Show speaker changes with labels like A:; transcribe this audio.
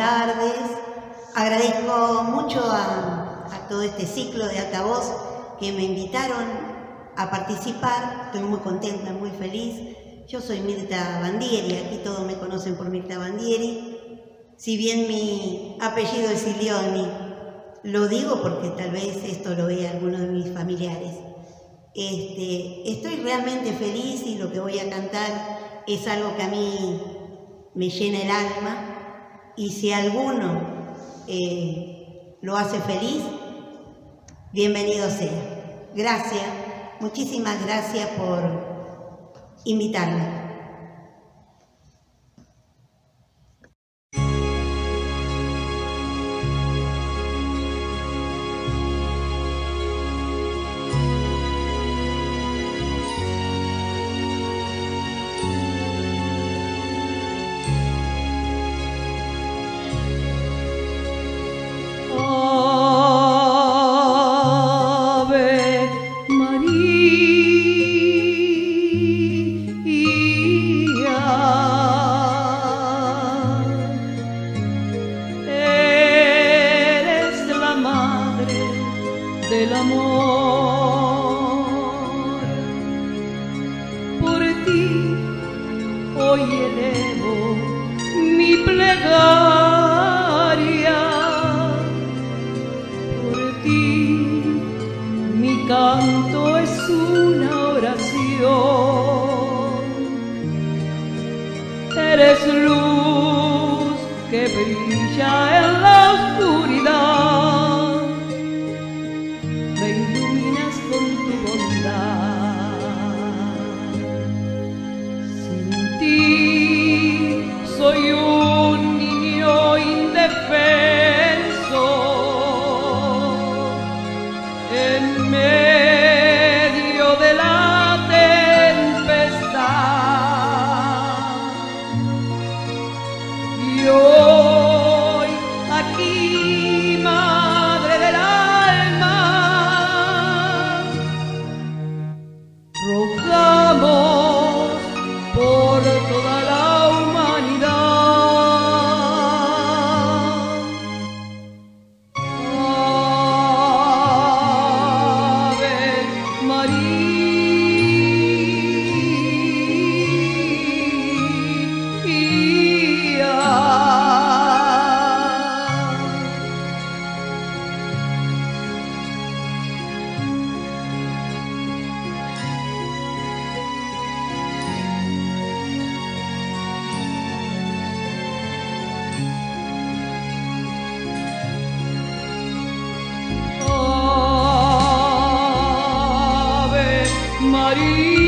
A: tardes. Agradezco mucho a todo este ciclo de altavoz que me invitaron a participar. Estoy muy contenta, muy feliz. Yo soy Mirta Bandieri, aquí todos me conocen por Mirta Bandieri. Si bien mi apellido es Ilioni, lo digo porque tal vez esto lo vea alguno de mis familiares. Estoy realmente feliz y lo que voy a cantar es algo que a mí me llena el alma, y si alguno lo hace feliz, bienvenido sea. Gracias, muchísimas gracias por invitarme.
B: Del amor, por ti hoy elevo mi plegaria, por ti mi canto es una oración. Eres luz que brilla en la oscuridad, me iluminas con tu bondad. Sin ti soy un niño indefenso, en medio de la tempestad. Y hoy aquí, Madre del alma, rogamos por toda la humanidad. Ave María. Ave María.